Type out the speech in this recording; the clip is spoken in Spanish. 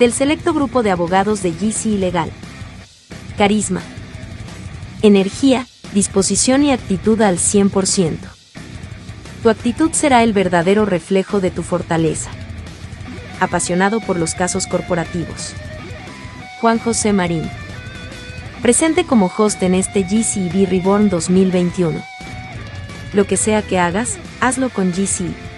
del selecto grupo de abogados de GC Legal. Carisma. Energía, disposición y actitud al 100%. Tu actitud será el verdadero reflejo de tu fortaleza. Apasionado por los casos corporativos. Juan José Marín. Presente como host en este GCB Reborn 2021. Lo que sea que hagas, hazlo con GC.